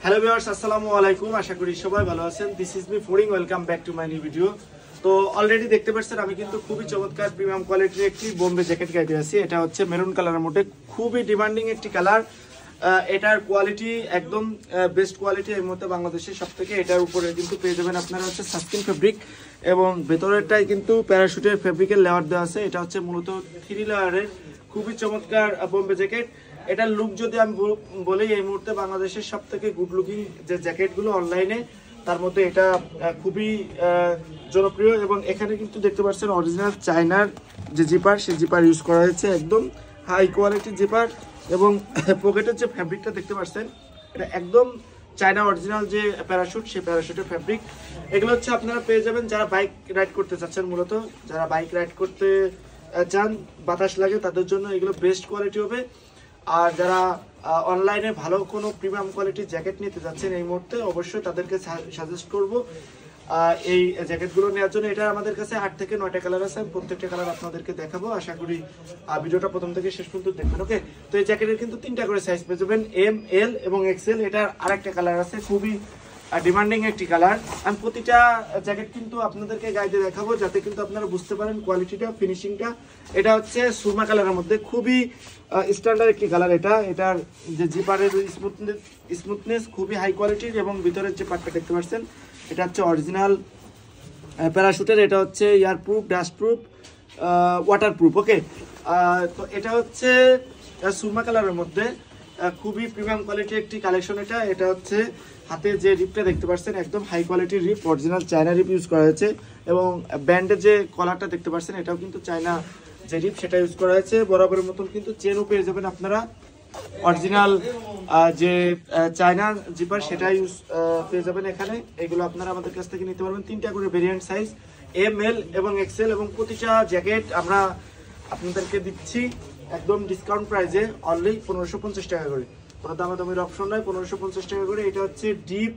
Hello viewers, আসসালামু আলাইকুম। আশা করি সবাই ভালো আছেন। This is me fooding, welcome back to my new video. তো অলরেডি দেখতে পাচ্ছেন আমি কিন্তু খুবই চমৎকার প্রিমিয়াম কোয়ালিটির একটি বোম্বে জ্যাকেট গাইতে আছি। এটা হচ্ছে মেরুন কালারের মধ্যে, খুবই ডিমান্ডিং একটি কালার। এটার কোয়ালিটি একদম বেস্ট কোয়ালিটি এর মধ্যে বাংলাদেশের সব থেকে। এটার উপরে কিন্তু পেয়ে যাবেন আপনারা হচ্ছে সাস্কিন ফেব্রিক এবং ভেতরেরটাই কিন্তু প্যারাশুটের ফেব্রিকের লেয়ার দেওয়া আছে। এটা হচ্ছে মূলত 3 লেয়ারের খুবই চমৎকার বোম্বে জ্যাকেট। এটার লুক যদি আমি বলি, এই মুহূর্তে বাংলাদেশের সব থেকে গুড লুকিং যে জ্যাকেটগুলো অনলাইনে, তার মধ্যে এটা খুবই জনপ্রিয়। এবং এখানে কিন্তু দেখতে পাচ্ছেন অরিজিনাল চায়নার যে জিপার, সেই জিপার ইউজ করা হয়েছে, একদম হাই কোয়ালিটির জিপার। এবং পকেটের যে ফ্যাব্রিকটা দেখতে পাচ্ছেন, এটা একদম চায়না অরিজিনাল যে প্যারাশুট, সেই প্যারাশুটের ফ্যাব্রিক। এগুলো হচ্ছে আপনারা পেয়ে যাবেন যারা বাইক রাইড করতে চাচ্ছেন। মূলত যারা বাইক রাইড করতে চান, বাতাস লাগে, তাদের জন্য এগুলো বেস্ট কোয়ালিটি হবে। আর যারা অনলাইনে ভালো কোনো প্রিমিয়াম কোয়ালিটির জ্যাকেট নিতে যাচ্ছেন এই মুহূর্তে, অবশ্যই তাদেরকে সাজেস্ট করব এই জ্যাকেটগুলো নেওয়ার জন্য। এটা আমাদের কাছে 8 থেকে 9টা কালার আছে, আমি প্রত্যেকটা কালার আপনাদেরকে দেখাবো। আশা করি ভিডিওটা প্রথম থেকে শেষ পর্যন্ত দেখবেন। ওকে, তো এই জ্যাকেটের কিন্তু 3টা করে সাইজ পেয়ে যাবেন, এম, এল এবং এক্সেল। এটার আরেকটা কালার আছে, খুবই ডিমান্ডিং একটি কালার। আমি প্রতিটা জ্যাকেট কিন্তু আপনাদেরকে গাইতে দেখাবো, যাতে কিন্তু আপনারা বুঝতে পারেন কোয়ালিটিটা, ফিনিশিংটা। এটা হচ্ছে সুরমা কালারের মধ্যে, খুবই স্ট্যান্ডার্ড একটি কালার। এটার যে জিপারের স্মুথনেস খুবই হাই কোয়ালিটির। এবং ভিতরের যে পার্টটা দেখতে পাচ্ছেন, এটা হচ্ছে অরিজিনাল প্যারাশুটের। এটা হচ্ছে air proof, dust proof, water proof. Okay, তো এটা হচ্ছে সুরমা কালারের মধ্যে খুবই প্রিমিয়াম কোয়ালিটির একটি কালেকশন। এটা হচ্ছে হাতে যে রিপটা দেখতে পাচ্ছেন, একদম হাই কোয়ালিটির rip, original China rip use করা হয়েছে। এবং ব্যান্ডের যে কলারটা দেখতে পাচ্ছেন, এটাও কিন্তু চায়না যে রিপ, সেটা ইউজ করা হয়েছে। বরাবরের মতন কিন্তু চেনও পেয়ে যাবেন আপনারা, অরিজিনাল যে চায়নার জিপার, সেটা ইউজ পেয়ে যাবেন এখানে। এগুলো আপনারা আমাদের কাছ থেকে নিতে পারবেন। 3টা করে ভেরিয়েন্ট সাইজ, এম, এল এবং এক্সেল। এবং প্রতিটা জ্যাকেট আমরা আপনাদেরকে দিচ্ছি একদম ডিসকাউন্ট প্রাইসে, অনলি 1550 টাকা করে। কোনো দামাদামির অপশন নয়, 1550 টাকা করে। এটা হচ্ছে ডিপ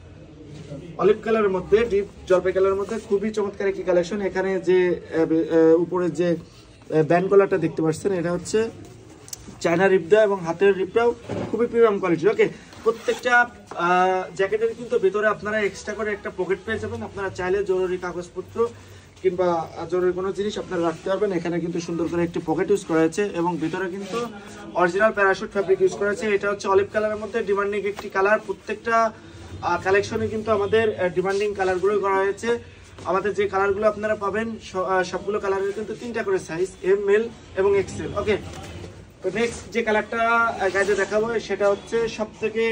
অলিভ কালারের মধ্যে, ডিপ জলপাই কালারের মধ্যে, খুবই চমৎকার একটি কালেকশন। এখানে যে উপরে যে ব্যান্ড কলারটা দেখতে পাচ্ছেন, এটা হচ্ছে চায়না রিপ দেওয়া এবং হাতের রিপটাও খুবই প্রিমিয়াম কোয়ালিটি। ওকে, প্রত্যেকটা জ্যাকেটের কিন্তু ভিতরে আপনারা এক্সট্রা করে একটা পকেট পেয়ে যাবেন। আপনারা চাইলে জরুরি কাগজপত্র কিংবা জরুরি কোনো জিনিস আপনারা রাখতে পারবেন। এখানে কিন্তু সুন্দর করে একটি পকেট ইউজ করা হয়েছে এবং ভিতরে কিন্তু অরিজিনাল প্যারাশুট ফ্যাব্রিক ইউজ করা হয়েছে। এটা হচ্ছে অলিভ কালারের মধ্যে ডিমান্ডিং একটি কালার। প্রত্যেকটা কালেকশনে কিন্তু আমাদের ডিমান্ডিং কালারগুলো করা হয়েছে। আমাদের যে কালারগুলো আপনারা পাবেন, সবগুলো কালারের কিন্তু 3টা করে সাইজ, এম, এল এবং এক্সেল। ওকে, তো নেক্সট যে কালারটা গাইতে দেখাবো, সেটা হচ্ছে সব থেকে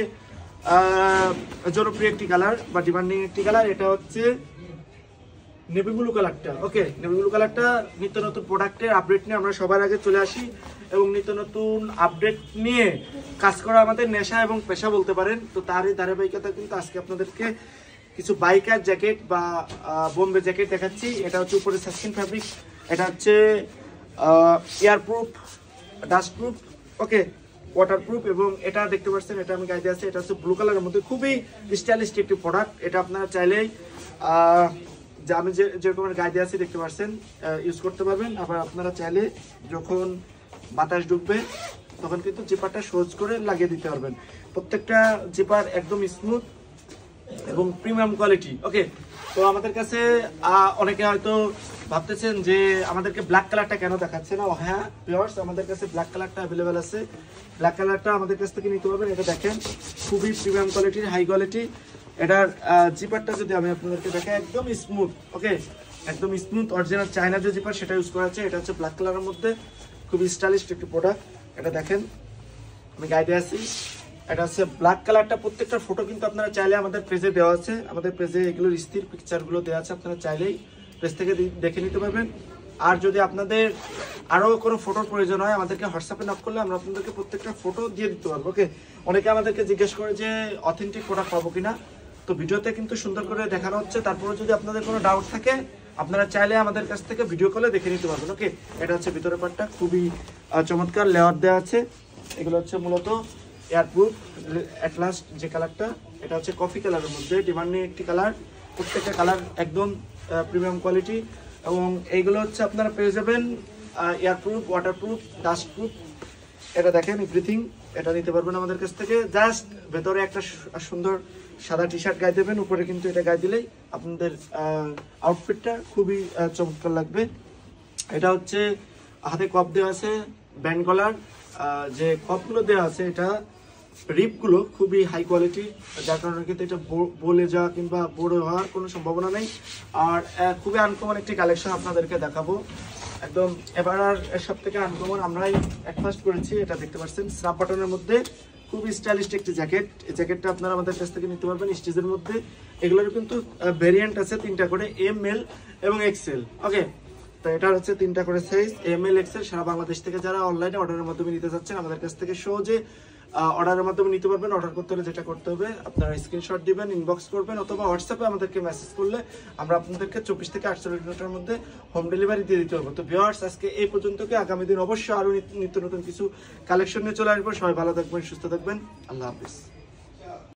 জনপ্রিয় একটি কালার বা ডিমান্ডিং একটি কালার। এটা হচ্ছে নেভি ব্লু কালারটা। ওকে, নেভি ব্লু কালারটা নিত্য নতুন প্রোডাক্টের আপডেট নিয়ে আমরা সবার আগে চলে আসি এবং নিত্য নতুন আপডেট নিয়ে কাজ করা আমাদের নেশা এবং পেশা বলতে পারেন। তো তারই ধারাবাহিকতা কিন্তু আজকে আপনাদেরকে কিছু বাইকার জ্যাকেট বা বোম্বে জ্যাকেট দেখাচ্ছি। এটা হচ্ছে উপরে সাস্কিন ফ্যাব্রিক, এটা হচ্ছে air proof, dust proof, okay, water proof. এবং এটা দেখতে পাচ্ছেন, এটা আমি গাইতে আছি, এটা হচ্ছে ব্লু কালারের মধ্যে, খুবই স্টাইলিশ একটি প্রোডাক্ট। এটা আপনারা চাইলেই যে আমি যেরকম গাইতে আছি দেখতে পাচ্ছেন, ইউজ করতে পারবেন। আবার আপনারা চাইলে যখন বাতাস ঢুকবে তখন কিন্তু জিপারটা সহজ করে লাগিয়ে দিতে পারবেন। প্রত্যেকটা জিপার একদম স্মুথ এবং প্রিমিয়াম কোয়ালিটি। ওকে, তো আমাদের কাছে অনেকে হয়তো ভাবতেছেন যে আমাদেরকে ব্ল্যাক কালারটা কেন দেখাচ্ছে না। হ্যাঁ ভিউয়ার্স, আমাদের কাছে ব্ল্যাক কালারটা অ্যাভেলেবেল আছে। ব্ল্যাক কালারটা আমাদের কাছ থেকে নিতে পারবেন। এটা দেখেন, খুবই প্রিমিয়াম কোয়ালিটির, হাই কোয়ালিটি। এটার জিপারটা যদি আমি আপনাদেরকে দেখাই, একদম স্মুথ। ওকে, একদম স্মুথ, অরিজিনাল চায়না যে জিপার, সেটা ইউজ করা আছে। এটা হচ্ছে ব্ল্যাক কালারের মধ্যে, খুবই স্টাইলিশ একটি প্রোডাক্ট। এটা দেখেন, আমি গাইডে আছি। এটা হচ্ছে ব্ল্যাক কালারটা। প্রত্যেকটা ফটো কিন্তু আপনারা চাইলে আমাদের পেজে দেওয়া আছে, আমাদের পেজে এগুলোর স্থির পিকচারগুলো দেওয়া আছে, আপনারা চাইলেই পেজ থেকে দেখে নিতে পারবেন। আর যদি আপনাদের আরও কোনো ফটোর প্রয়োজন হয়, আমাদেরকে হোয়াটসঅ্যাপে নক করলে আমরা আপনাদেরকে প্রত্যেকটা ফটো দিয়ে দিতে পারবো। ওকে, অনেকে আমাদেরকে জিজ্ঞেস করে যে অথেন্টিক প্রোডাক্ট পাবো কিনা। তো ভিডিওতে কিন্তু সুন্দর করে দেখানো হচ্ছে। তারপরে যদি আপনাদের কোনো ডাউট থাকে, আপনারা চাইলে আমাদের কাছ থেকে ভিডিও কলে দেখে নিতে পারবেন। ওকে, এটা হচ্ছে ভিতরের পার্টটা, খুবই চমৎকার লেয়ার দেওয়া আছে। এগুলো হচ্ছে মূলত এয়ার প্রুফ অ্যাটলাস যে কালারটা, এটা হচ্ছে কফি কালারের মধ্যে, ডিমান্ডিং একটি কালার। প্রত্যেকটা কালার একদম প্রিমিয়াম কোয়ালিটি। এবং এইগুলো হচ্ছে আপনারা পেয়ে যাবেন air proof, water proof, dust proof. এটা দেখেন এভরিথিং এটা নিতে পারবেন আমাদের কাছ থেকে। জাস্ট ভেতরে একটা সুন্দর সাদা টি শার্ট গায়ে দেবেন, উপরে কিন্তু এটা গায়ে দিলেই আপনাদের আউটফিটটা খুবই চমৎকার লাগবে। এটা হচ্ছে হাতে কপ দেওয়া আছে, ব্যান্ড গলার যে কপগুলো দেওয়া আছে এটা রিপগুলো খুবই হাই কোয়ালিটি, যার কারণে কিন্তু এটা বলে যাওয়া কিংবা বড় হওয়ার কোনো সম্ভাবনা নেই। আর খুবই আনকমন একটি কালেকশন আপনাদেরকে দেখাবো, একদম এবার আর সব থেকে আনকমন আমরাই ফার্স্ট করেছি। এটা দেখতে পাচ্ছেন স্ন্যাপ বাটনের মধ্যে খুবই স্টাইলিশ একটি জ্যাকেট। এই জ্যাকেটটা আপনারা আমাদের কাছ থেকে নিতে পারবেন স্টিচের মধ্যে। এগুলোর কিন্তু ভেরিয়েন্ট আছে 3টা করে, এম, এল এবং এক্সেল। ওকে, তো এটা হচ্ছে 3টা করে সাইজ, এম, এল, এক্সেল। সারা বাংলাদেশ থেকে যারা অনলাইনে অর্ডারের মাধ্যমে নিতে চাচ্ছেন আমাদের কাছ থেকে সহজে অর্ডারের মাধ্যমে নিতে পারবেন। অর্ডার করতে হলে যেটা করতে হবে, আপনারা স্ক্রিনশট দিবেন, ইনবক্স করবেন, অথবা হোয়াটসঅ্যাপে আমাদেরকে মেসেজ করলে আমরা আপনাদেরকে 24 থেকে 48 ঘন্টার মধ্যে হোম ডেলিভারি দিয়ে দিতে পারবো। তো ভিউয়ার্স, আজকে এই পর্যন্তকে। আগামী দিন অবশ্যই আরো নিত্য নতুন কিছু কালেকশন নিয়ে চলে আসবো। সবাই ভালো থাকবেন, সুস্থ থাকবেন, আল্লাহ হাফিজ।